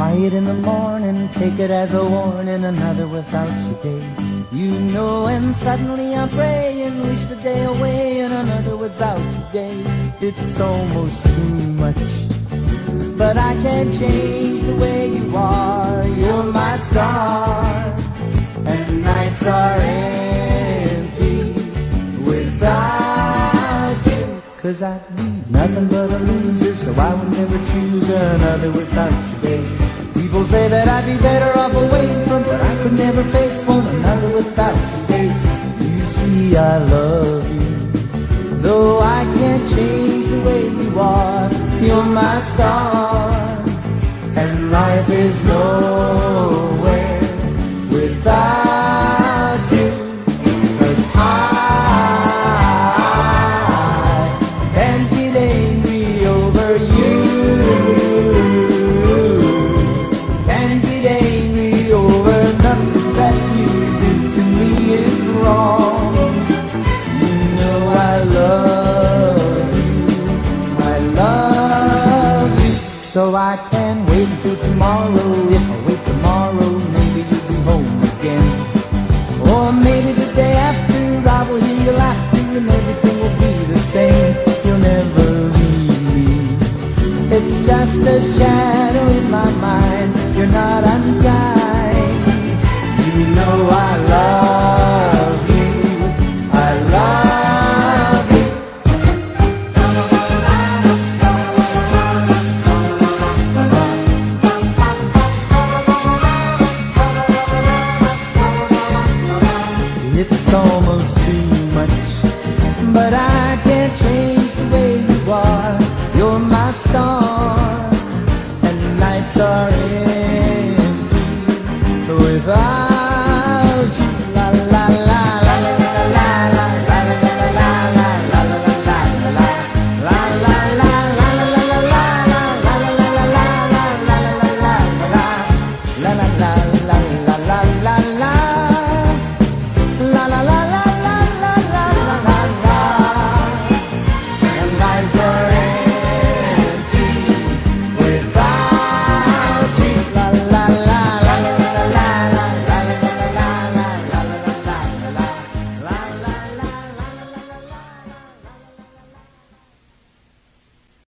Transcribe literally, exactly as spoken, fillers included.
quiet in the morning, take it as a warning, another without you day. You know, and suddenly I'm praying, wish the day away, and another without you day. It's almost too much, but I can't change the way you are. You're my star, and nights are empty without you. 'Cause I'd be nothing but a loser, so I would never choose another without you, babe. People say that I'd be better off away from, but I could never face one another without you, babe. You see, I love you, though I can't change the way you are. You're my star, and life is nowhere without you. 'Cause I can't get angry over you, can't get angry over nothing that you do to me is wrong. You know I love you, I love you, so I can't wait till tomorrow. If I wait tomorrow, maybe you'll be home again, or maybe the day after I will hear your laughter and everything will be the same. You'll never leave me, it's just a shadow in my mind. You're not unkind. You know I love you, I love you. It's almost too much, but I can't change the way you are. You're my star, and nights are empty without